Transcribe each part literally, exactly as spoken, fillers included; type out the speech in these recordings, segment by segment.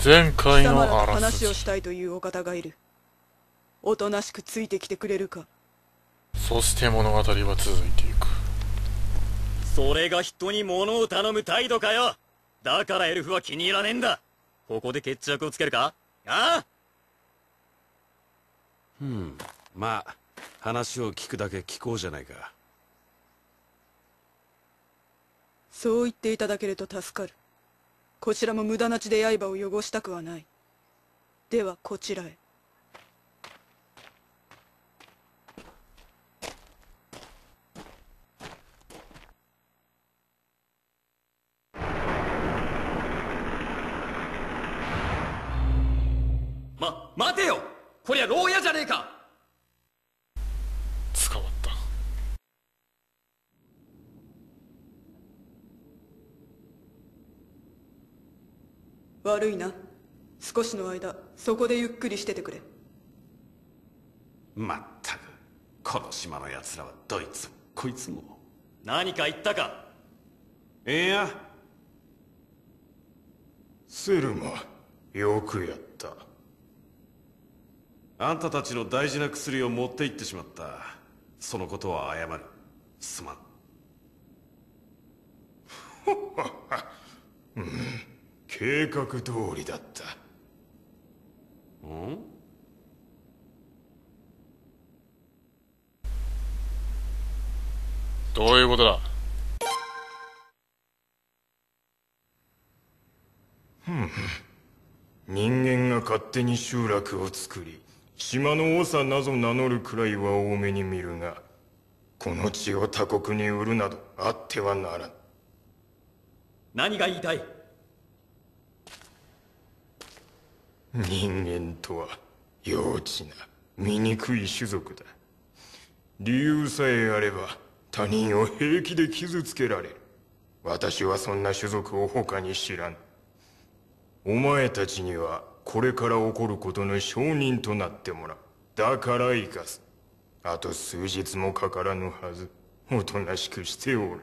前回の貴様らとあらすじ。 話をしたいというお方がいる。おとなしくついてきてくれるか。 そして物語は続いていく。 それが人に物を頼む態度かよ。だからエルフは気に入らねえんだ。ここで決着をつけるか。ああ。 うん、まあ話を聞くだけ聞こうじゃないか。 そう言っていただけると助かる。こちらも無駄な血で刃を汚したくはない。ではこちらへ。 ま、待てよ。こりゃ牢屋じゃねえか。 捕まった。 悪いな。少しの間そこでゆっくりしててくれ。 まったくこの島の奴らはどいつもこいつも。 何か言ったか。 いや、 セルマ、よくやった。 あんたたちの大事な薬を持って行ってしまった。そのことは謝る。すまん。 うん、計画通りだった。 ん？ どういうことだ。 人間が勝手に集落を作り、島の長なぞ名乗るくらいは多めに見るが、この地を他国に売るなどあってはならん。 何が言いたい。 人間とは幼稚な醜い種族だ。理由さえあれば他人を平気で傷つけられる。私はそんな種族を他に知らん。お前たちにはこれから起こることの証人となってもらう。だから生かす。あと数日もかからぬはず。おとなしくしておれ。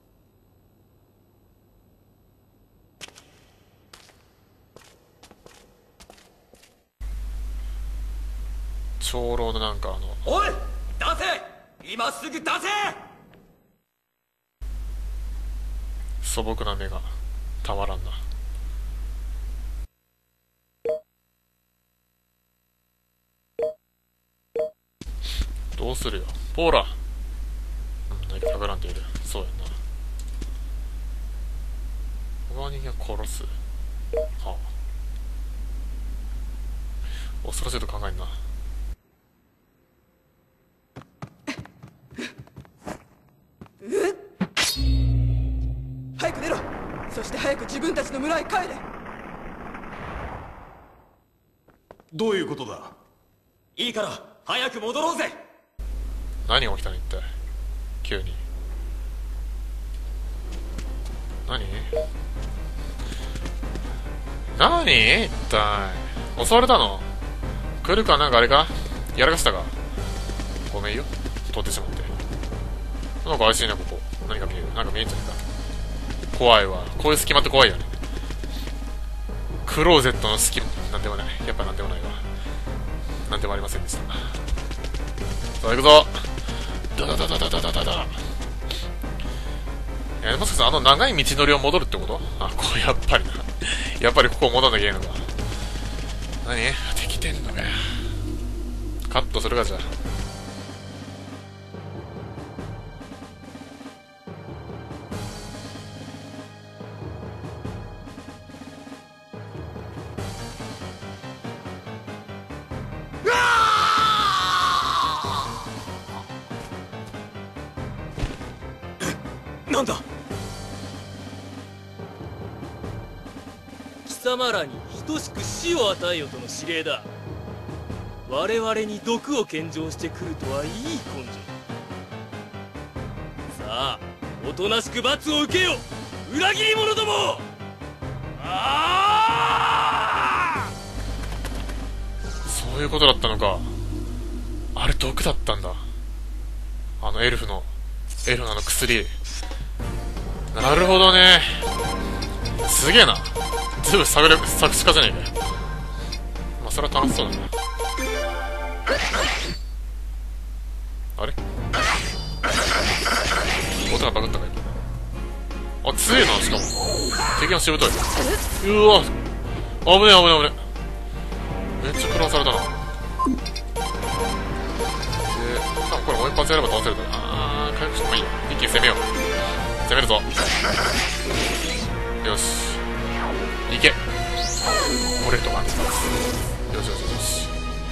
長老のなんかあのおい、出せ。今すぐ出せ。 素朴な目がたまらんな。どうするよポーラ。うん、何か企んでいる。そうやな。他の人間殺す。はあ、恐ろしいと考えんな。 早く出ろ。そして早く自分たちの村へ帰れ。 どういうことだ。 いいから早く戻ろうぜ。 何が起きたの一体急に。何何一体襲われたの。来るかなんかあれかやらかしたか。ごめんよ通ってしまって。なんか怪しいなここ。何か見える。なんか見えんじゃないか。怖いわ。こういう隙間って怖いよね。クローゼットの隙間なんでもない。やっぱなんでもないわ。なんでもありませんでした。さあ行くぞ。ダダダダダダダダダ。え、もしかしてあの長い道のりを戻るってこと。あ、こうやっぱりな。やっぱりここ戻んなきゃいけないのか。何できてんのかよ。カットするかじゃあ。 なんだ。 貴様らに等しく死を与えよとの指令だ。我々に毒を献上してくるとはいい根性。さあおとなしく罰を受けよ裏切り者ども。ああ、 そういうことだったのか。あれ毒だったんだ。あのエルフのエルフのあの薬。なるほどね。 すげえな。全部探れ、作詞家じゃねえかよ。まあ、それは楽しそうだな。あれ音がバグったか今。あ、強えな、しかも。敵がしぶとい。うわ、危ねえ危ねえ危ねえ。めっちゃ食らわされたな。で、多分これもう一発やれば倒せるから。あー、回復してもいいよ。一気に攻めよう。攻めるぞ。よし。いけ。俺とワンツー。よしよしよし。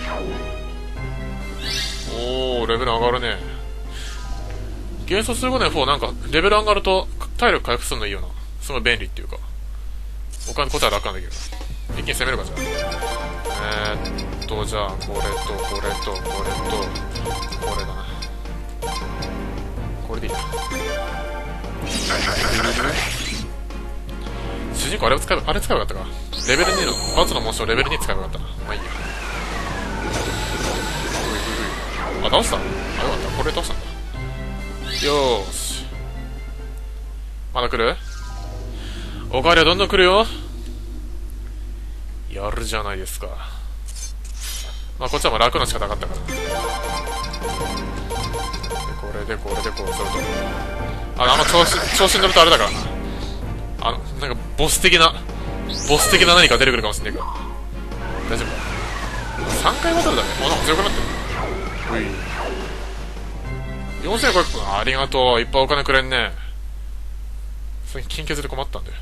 おー、レベル上がるね。元素数ごねんよんなんか、レベル上がると体力回復するのいいよな。すごい便利っていうか。他のことは楽なんだけど。一気に攻めるか、じゃあ。えーっと、じゃあ、これと、これと、これと、これだな。これでいいな。主人公あれを使えば、あれ使えばよかったか。レベルにの、バツのモーションをレベルに使えばよかったな。まあいいや。あ、倒した。あ、よかった。これ倒したんだ。よーし。まだ来る？おかわりはどんどん来るよ。やるじゃないですか。まあこっちはもう楽な仕方があったから。で、これでこれでこうすると。あ、あんま調子、調子に乗るとあれだからな。あの、なんかボス的な、ボス的な何か出てくるかもしんないから。大丈夫か。さんかいバトルだね。あ、なんか強くなってる。うい。よんせんごひゃく、ありがとう。いっぱいお金くれんね。それに金欠で困ったんだよ。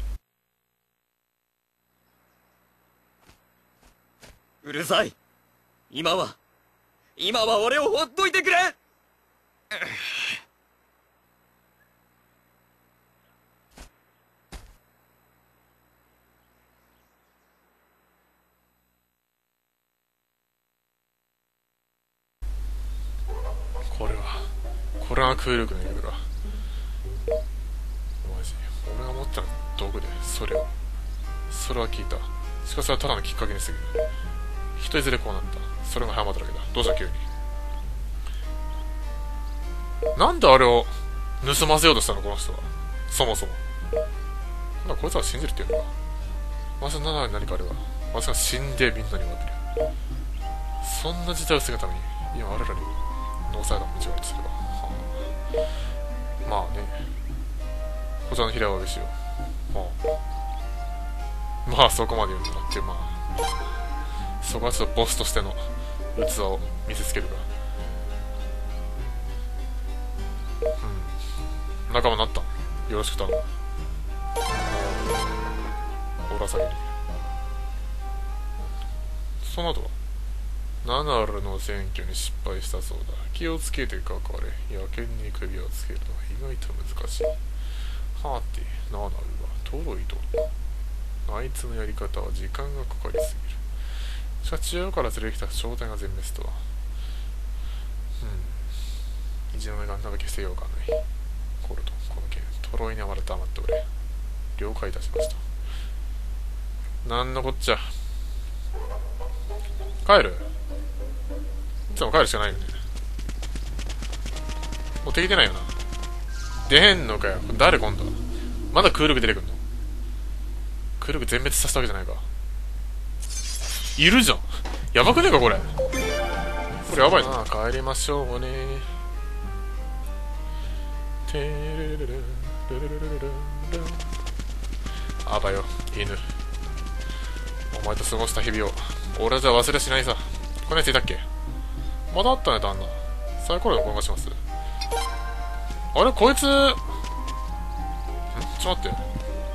うるさい。今は、今は俺をほっといてくれ。 これはこれは空力のレベルか。マジ俺が持ったら道具でそれをそれは聞いた。しかしそれはただのきっかけに過ぎる。人いずれこうなった。それが早まっただけだ。どうした急に。なんであれを盗ませようとしたのこの人は。そもそもなんだこいつは信じるっていうのか。まさか何かあればまさか死んでみんなに言われる。そんな事態を防ぐために今我らにノーサイドの道があるとすれば、はあ、まあね、こちらの平和をしよう。はあ、まあそこまで言うんだなっていう、まあそこはちょっとボスとしての器を見せつけるか。うん、仲間になった。よろしく頼む。オラサギに。その後はナナルの選挙に失敗したそうだ。気をつけてかかれ。野犬に首をつけるのは意外と難しい。はて、ナナルはトロイと。あいつのやり方は時間がかかりすぎる。しかし中央から連れてきた正体が全滅とは。うん。意地の目があんなが消せようがない。コルト、この件、トロイにはまだ黙っておれ。了解いたしました。なんのこっちゃ。帰る？いつも帰るしかないよね。もう敵出ないよな。出へんのかよ。誰今度は。まだクールグ出てくんの？クールグ全滅させたわけじゃないか。いるじゃん。やばくねえかこれ。これやばいな。帰りましょうね。てれれれれれれれれれ。あばよ、犬。お前と過ごした日々を俺はじゃあ忘れしないさ。このやついたっけ？まだあったね、旦那。サイコロで転がします。あれこいつ、んちょっと待って。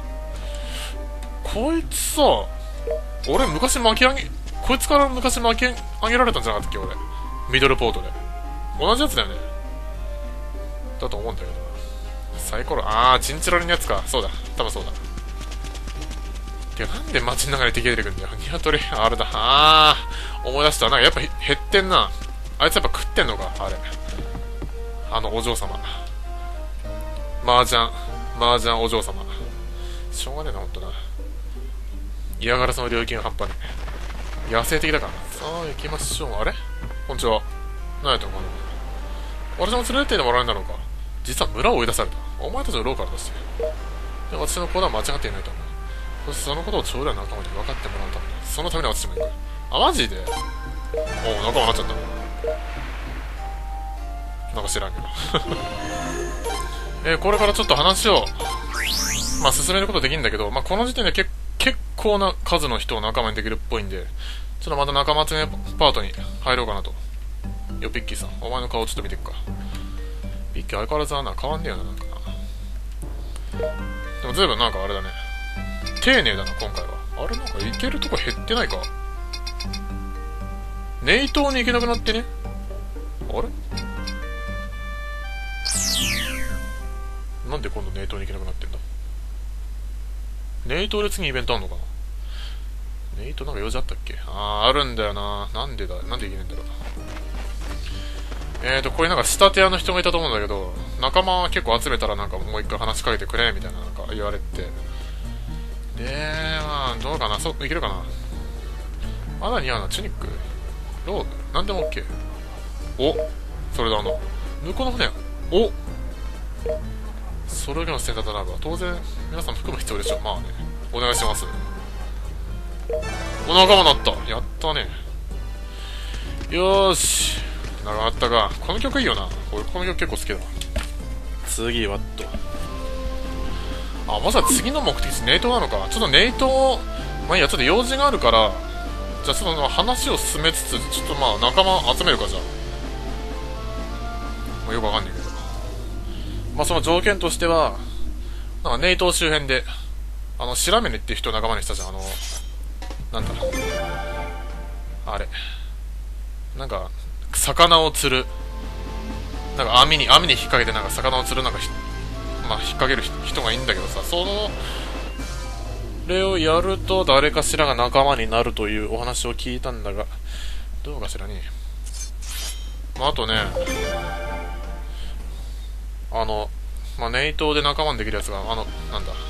こいつさ、俺昔巻き上げ、こいつから昔巻き上げられたんじゃなかったっけ俺。ミドルポートで。同じやつだよね。だと思うんだけどな。サイコロ、あー、チンチロリのやつか。そうだ。多分そうだ。てか、なんで街の中に敵出てくるんだよ。ニワトリ、あれだ。あー、思い出した。なんかやっぱ減ってんな。あいつやっぱ食ってんのか、あれ。あのお嬢様。麻雀、麻雀お嬢様。しょうがねえな、ほんとな。嫌がらせの領域が半端ねえ。野生的だからな。さあ、行きましょう。あれこんにちは。何やってんのかな。私も連れてってもらえるんだろうか。実は村を追い出された。お前たちのローカルだし。で私の行動は間違っていないと思う。 そしてそのことをちょうど仲間に分かってもらうために、そのために私も行く。あ、マジで？おう、仲間になっちゃった。なんか知らんけど。えー、これからちょっと話を、まあ、進めることできるんだけど、まあ、この時点でけ結構な数の人を仲間にできるっぽいんで、ちょっとまた仲間集めパートに入ろうかなと。よ、ピッキーさん。お前の顔ちょっと見ていくか。ピッキー相変わらずはな、変わんねえよな、なんかな。でも随分なんかあれだね。丁寧だな、今回は。あれなんか行けるとこ減ってないか。ネイトに行けなくなってね。あれなんで今度ネイトに行けなくなってんだ。ネイトで次イベントあんのかな。ネイトなんか用事あったっけ。あー、あるんだよな。なんでだ、なんで行けねえんだろう。えーと、ここになんか仕立て屋の人がいたと思うんだけど、仲間結構集めたらなんかもう一回話しかけてくれみたいななんか言われて。で、まあ、どうかな、そう、いけるかな。まだ似合うな、チュニック、ローブ、なんでも OK。お、それであの、向こうの船、おそれだけの選択となれば、当然、皆さん服も必要でしょう。まあね、お願いします。お仲間になった。やったね。よーし。長かったか。この曲いいよな。俺この曲結構好きだわ。次はっと。あ、まさか次の目的地ネイトなのか。ちょっとネイト、まあいいや、ちょっと用事があるから、じゃあちょっと話を進めつつ、ちょっとまあ仲間集めるか、じゃあ。まあ、よくわかんないけど。まあその条件としては、なんかネイト周辺で、あの、白峰っていう人を仲間にしたじゃん。あの、なんだろう。あれ。なんか、魚を釣る。なんか網に、網に引っ掛けてなんか魚を釣るなんかひ、まあ引っ掛ける人がいいんだけどさ、その、れをやると誰かしらが仲間になるというお話を聞いたんだが、どうかしらね。まああとね、あの、まあネイトで仲間にできるやつが、あの、なんだ。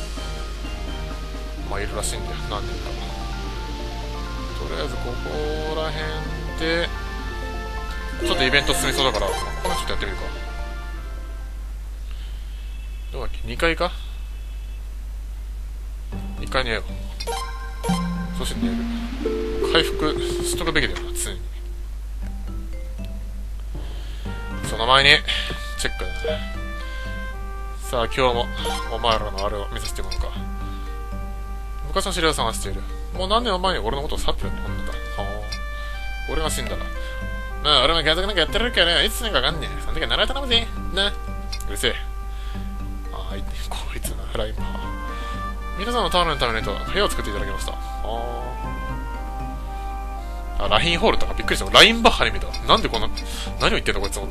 まあいるらしいんだよ、何人か。とりあえずここら辺で、ちょっとイベント進みそうだから、ここちょっとやってみるか。どうだっけ、にかいか ?いっ 階にやろう。そして寝る。回復しとくべきだよな、常に。その前に、チェックだな。さあ、今日も、お前らのあれを見させてもらうか。昔の知り合いを探している。もう何年も前に俺のことを去ってるって思った。はぁ。俺が死んだら。まあ、俺も家族なんかやってるから、いつにかわかんねえ。その時は習い頼むぜ。な。うるせえ。あーい、こいつな、フライパー。皆さんのターンのためにと部屋を作っていただきました。あー。あ、ラインホールとかびっくりした。ラインバッハに見た。なんでこんな、何を言ってんだこいつのこと。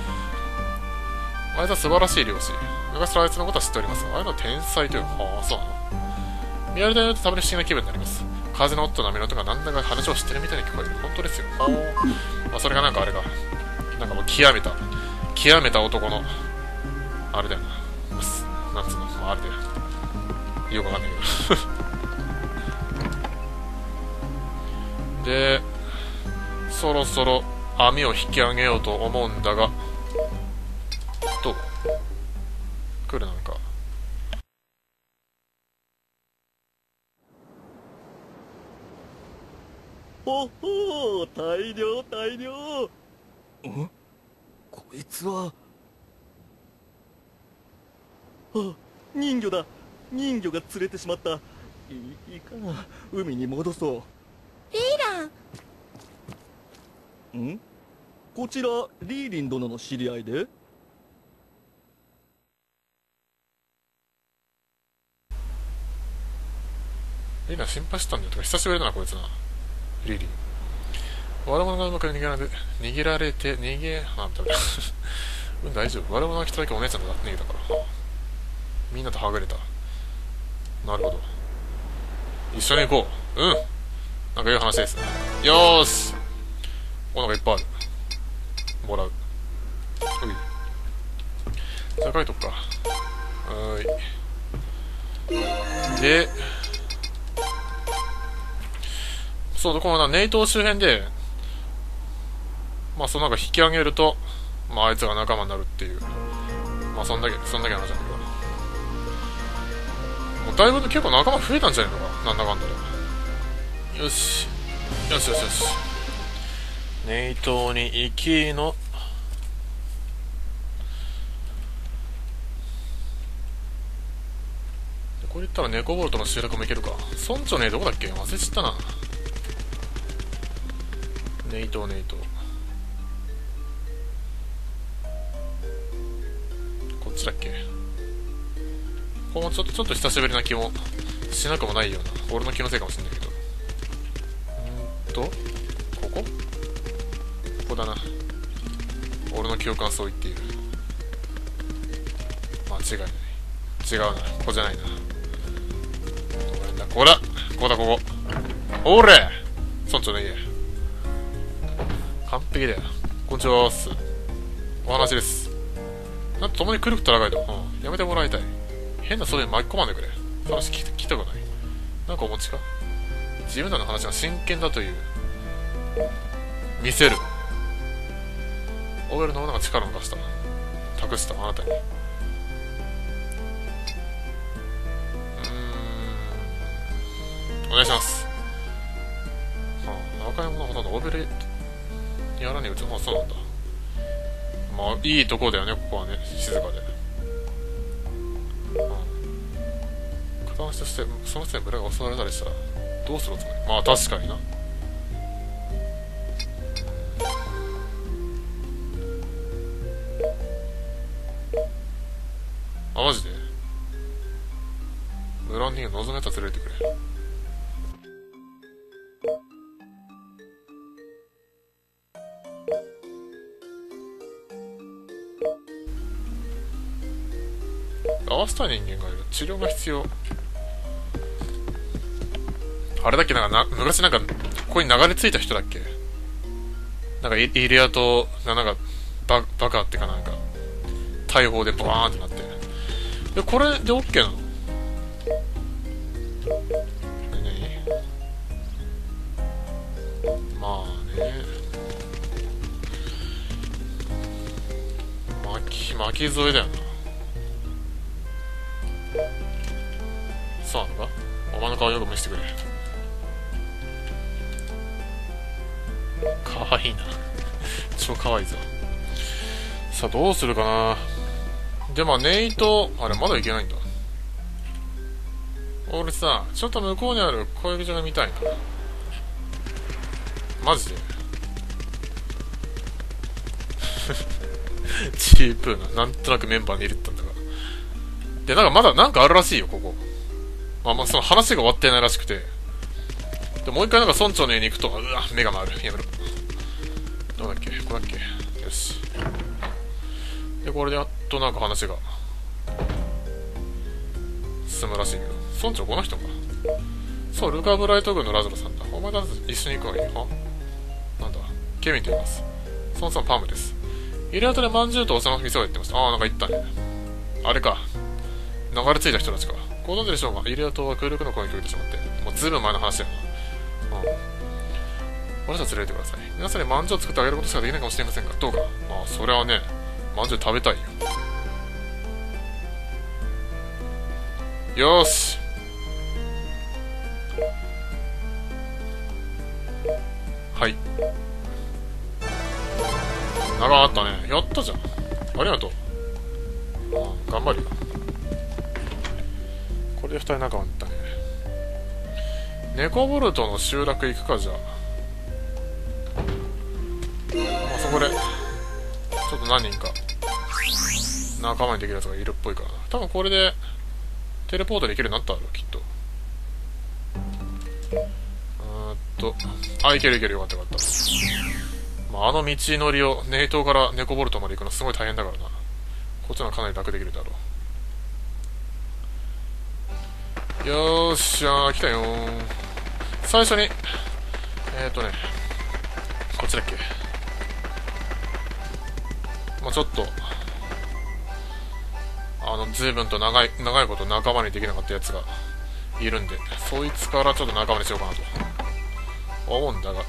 あいつは素晴らしい漁師。昔からあいつのことは知っております。あれの天才という。はあ、そうなの。見られたようとたまに不思議な気分になります。風の音と波の音がなんだか話をしてるみたいに聞こえる。本当ですよ。はあ。まあ、それがなんかあれが、なんかもう極めた、極めた男の、あれだよな。なんつうの、まあ、あれだよ。よくわかんないけど。で、そろそろ網を引き上げようと思うんだが、どう来るなんか。 ほほー、大量大量。ん？こいつは。あ、人魚だ。人魚が釣れてしまった。いいいかな、海に戻そう。 リーラン。 ん？こちらリーリン殿の知り合いで？ リーナ心配したんだよとか久しぶりだなこいつな。リリー。悪者がうまく逃げられて、逃げられて、逃げ、なんだろう。うん、大丈夫。悪者が来ただけお姉ちゃんと逃げたから。はあ、みんなとはぐれた。なるほど。一緒に行こう。うん。なんかいい話ですね。よーし。お、なんかいっぱいある。もらう。おい。じゃあ書いとくか。はーい。で、そう、このな、ネイト周辺で、まあ、そのなんか引き上げると、まあ、あいつが仲間になるっていう。まあ、そんだけ、そんだけの話なんだけど。 もうだいぶ結構仲間増えたんじゃないのか、なんだかんだで。よしよしよしよし、ネイトに行きのこれ言ったらネコボルトの集落も行けるか。村長ね、どこだっけ、忘れちゃったな。ネイトネイト、こっちだっけ。ここもちょっとちょっと久しぶりな気もしなくもないような、俺の気のせいかもしれないけど。うーんとここここだな。俺の記憶はそう言っている。間違いない。違うな、ここじゃないな。ここだ、ここだ、ここ。おれ村長の家。完璧だよ。こんにちはーす。お話です。なんと共に来ることらがいと。うん。やめてもらいたい。変なそれに巻き込まんでくれ。その話聞きたくない。なんかお持ちか。自分らの話が真剣だという。見せる。オーエルの女が力を出した。託したあなたに。お願いします。はあ、若い者はほとんどオーベルやらねえうち。あ、そうなんだ。まあ、いいとこだよね、ここはね。静かで。はあ、片足として、その人に村が襲われたりしたら、どうするつもり。まあ、確かにな。あ、マジで村に望むやつは連れてくれ。合わせたい人間がいる。治療が必要。あれだっけ、なんかな、昔なんか、ここに流れ着いた人だっけ。なんかイ、イリアと、なんか、バ、バカってかなんか、大砲でバーンってなって。で、これで OK なの？何何？まあね。巻き、巻き添えだよな。そうなのか？お前の顔よく見せてくれ。かわいいな。超かわいいぞ。さあ、どうするかな。で、まあ、ネイト、あれ、まだいけないんだ。俺さ、ちょっと向こうにある攻撃場が見たいな。マジでチープーな。なんとなくメンバーに入れてたんだが。で、なんかまだなんかあるらしいよ、ここ。まあまあ、その話が終わってないらしくて。で、もう一回なんか村長の家に行くと、うわ、目が回る。やめろ。どうだっけ？これだっけ？よし。で、これでやっとなんか話が進むらしいけど。村長この人か。そう、ルカ・ブライト軍のラズロさんだ。お前たち一緒に行くわけ？は？なんだ？ケビンと言います。そのさんパームです。イリアトでまんじゅうとお茶の店をやってました。ああ、なんか言ったね。あれか。流れ着いた人たちか。ご存知でしょうか？イリアトは空力の攻撃を受けてしまって。もうずいぶん前の話だよな。うん。私たち連れてください。皆さんにまんじゅうを作ってあげることしかできないかもしれませんが、どうか。まあ、それはね、まんじゅう食べたいよ。よーし。はい。長かったね。やったじゃん。ありがとう。ああ、頑張るよ。これで二人仲間だったね。ネコボルトの集落行くか、じゃあ。まあ、そこで、ちょっと何人か、仲間にできるやつがいるっぽいからな。多分これで、テレポートできるようになったんだろう、きっと。うーんと、あ、いけるいける、よかったよかった。まあ、あの道のりを、ネイトからネコボルトまで行くのすごい大変だからな。こっちの方がかなり楽できるだろう。よーっしゃー、来たよー。最初に、えーとね、こっちだっけ。まあちょっと、あの、随分と長い、長いこと仲間にできなかったやつがいるんで、そいつからちょっと仲間にしようかなと思うんだが。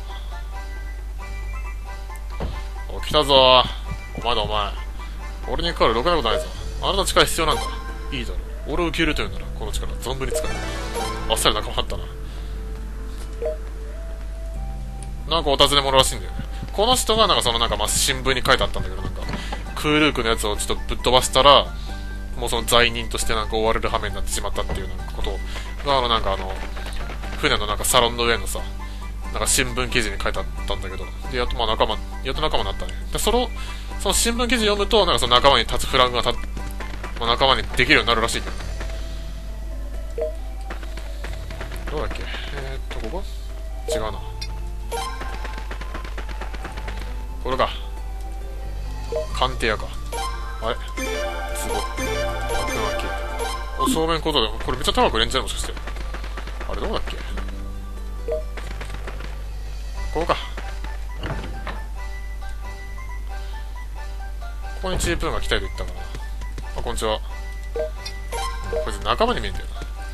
お、来たぞー。お前だお前。俺にかかるろくなことないぞ。あなたの力必要なんだ。いいだろう。 俺を受け入れるというならこの力存分に使え。あっさり仲間あったな。なんかお尋ね者らしいんだよね。この人がなんかそのなんかまあ新聞に書いてあったんだけど、なんかクールークのやつをちょっとぶっ飛ばしたらもうその罪人としてなんか追われる羽目になってしまったっていうなんかことがあのなんかあの船のなんかサロンの上のさなんか新聞記事に書いてあったんだけど、でやっとまあ仲間やっと仲間になったね。でそのその新聞記事読むとなんかその仲間に立つフラグが立まあ、仲間にできるようになるらしいけど、どうだっけ。えー、っとここ違うな、これか鑑定屋か。あれすごい爆弾開けお正面ことでこれめっちゃ高くレンジャーもしかして。あれどうだっけ、ここか。ここにチープーンが来たいと言ったかな。あ、こんにちは。こいつ仲間に見えんだよ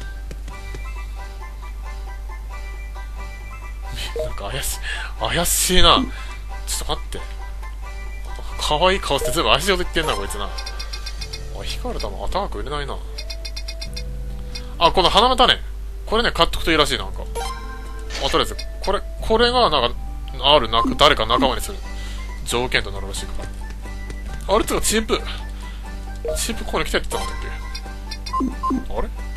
な。なんか怪しい怪しいな。ちょっと待って、可愛い顔して全部怪しいこと言ってんなこいつな。あ、光る玉高く売れないな。あ、この花形ね、これね買っとくといいらしいな。なんかあ、とりあえずこれこれがなんかあるな誰か仲間にする条件となるらしいから。あれつうかチープチープここに来たって言ったんだっけ。あれ